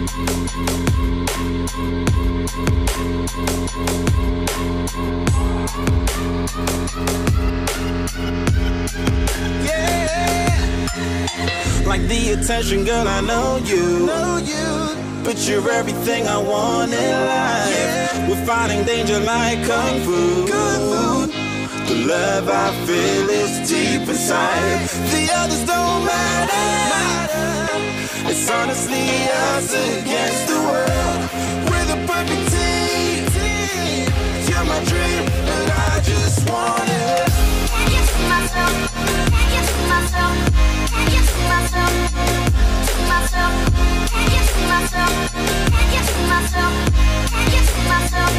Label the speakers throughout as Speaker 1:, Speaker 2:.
Speaker 1: Like the attention, girl, I know you. But you're everything I want in life. We're fighting danger like Kung Fu. The love I feel is deep inside. The others don't matter. It's honestly us against the world. We're the perfect team. You're my dream, but I just want it. Can't get to myself. Can't get to myself. Can't get to myself. To myself. Can't get to myself. Can't get to myself. Can't get to myself.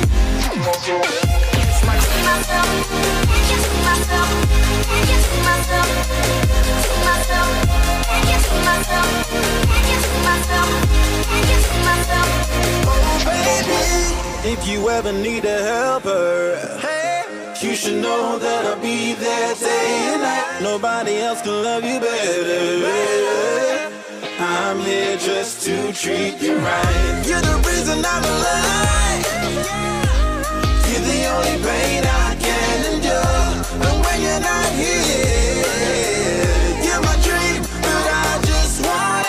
Speaker 1: It's my to myself. Can't get to myself. Can't get to myself. To myself. Can't get to myself. Can't get to myself. Can't get to myself. Oh baby, if you ever need a helper, hey, you should know that I'll be there day and night. Nobody else can love you better. I'm here just to treat you right. You're the reason I'm alive. You're the only pain I can endure. And when you're not here, you're my dream, but I just want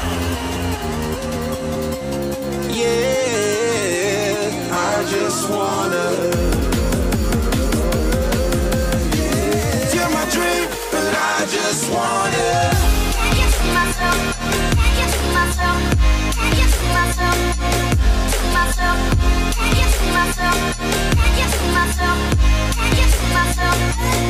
Speaker 1: it. Yeah, I just wanna. You're my dream, but I just want it. Can't get to myself. Can't get to myself. Can't get to myself. To myself. Can't get to myself. Can't get to myself. Can't get to myself.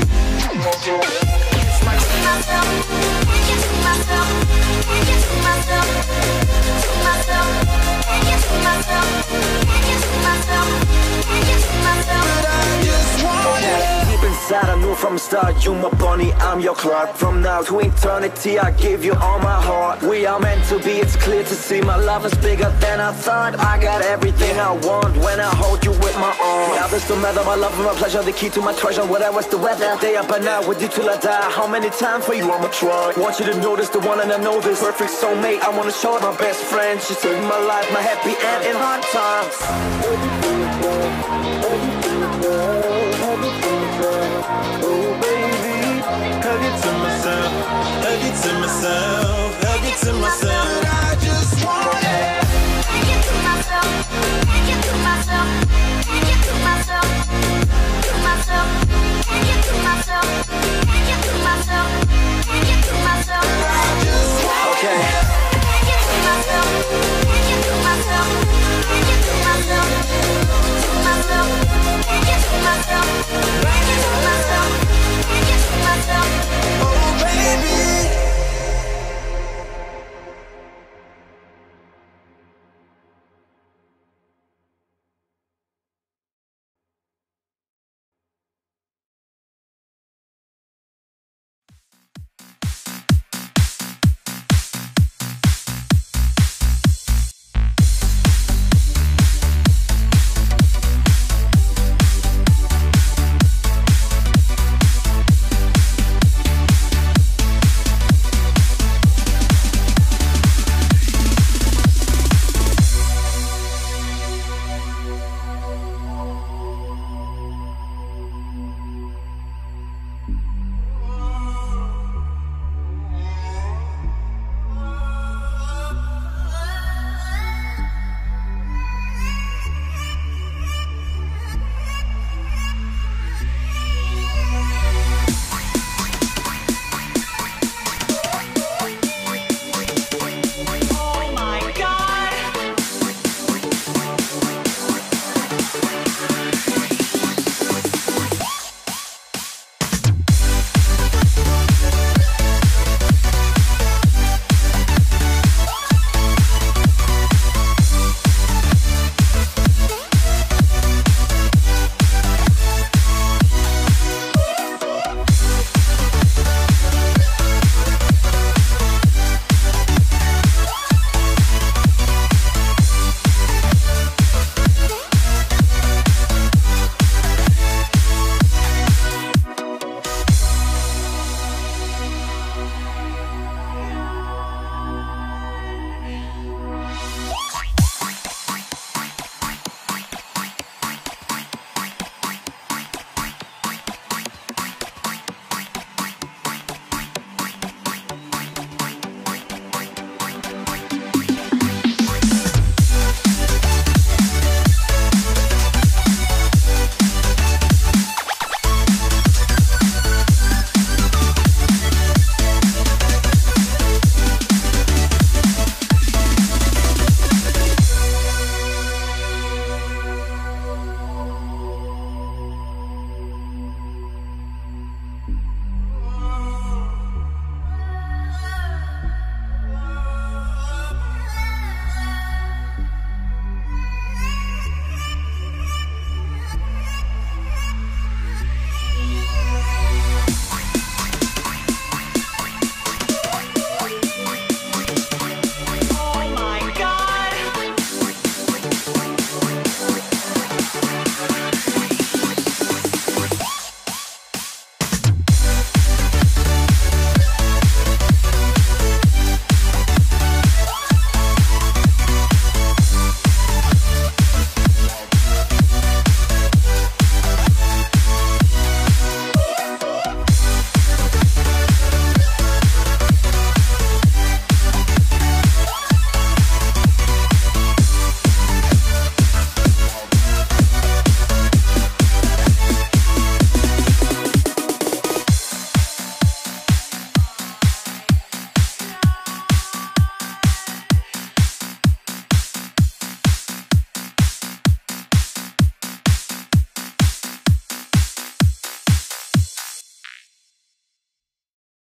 Speaker 1: It's my to myself. Can't get to myself. Can't get to myself. To myself. Can't get to myself. Can't get to myself. Can't get to myself. But I just want it.
Speaker 2: Deep inside, I knew from the start, you my bunny, I'm your Clark. From now to eternity, I give you all my heart. We are meant to be, it's clear to see. My love is bigger than I thought. I got everything I want when I hold you with my arms. Now this don't matter, my love and my pleasure, the key to my treasure. Whatever's the weather, day up and out with you till I die. How many times for you I'ma try? Want you to notice the one and I know this perfect soulmate. I wanna show it my best friend. She saved my life, my happy end in hard times.
Speaker 1: Oh baby, hug it to myself, hug it to myself, hug it to myself. I just want it.
Speaker 3: Can't get to myself. Can't get to myself. Can't get to myself. To myself. Can't get to myself. Can't get to myself. Can't get to myself.
Speaker 1: I just want
Speaker 2: Okay.
Speaker 1: it.
Speaker 3: Can't get to myself. Can't get to myself. Can't get to myself.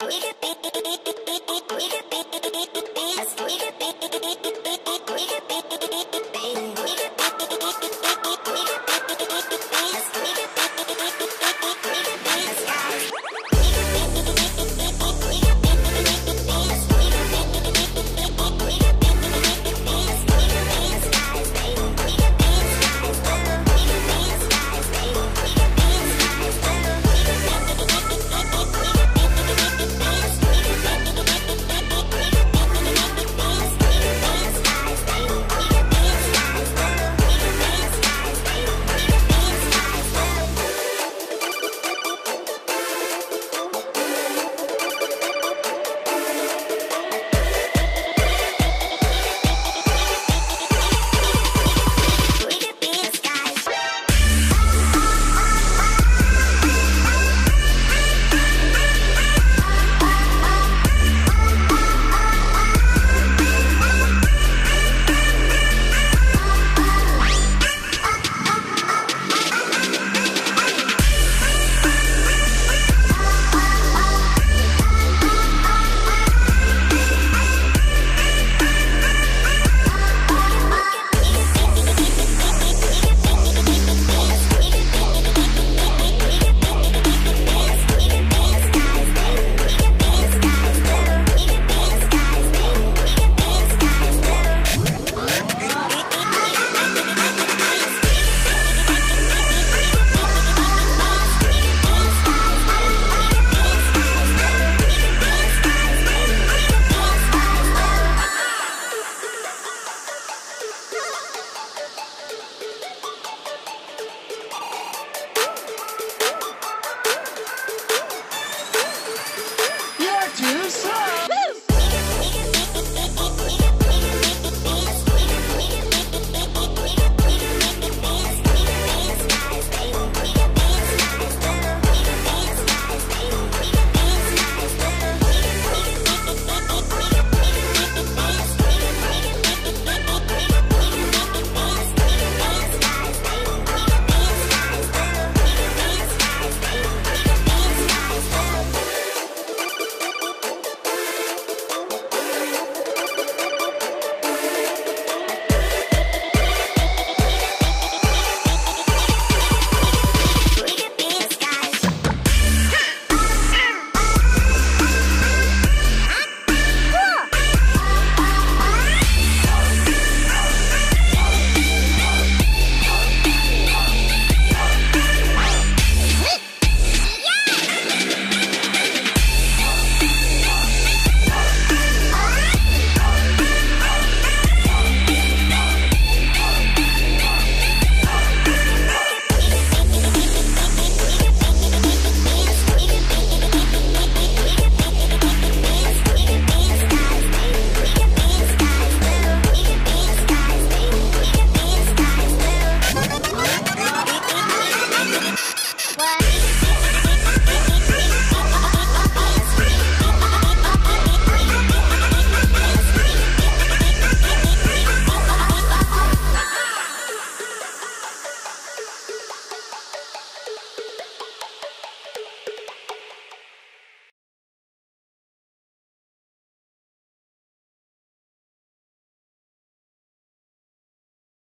Speaker 1: We could be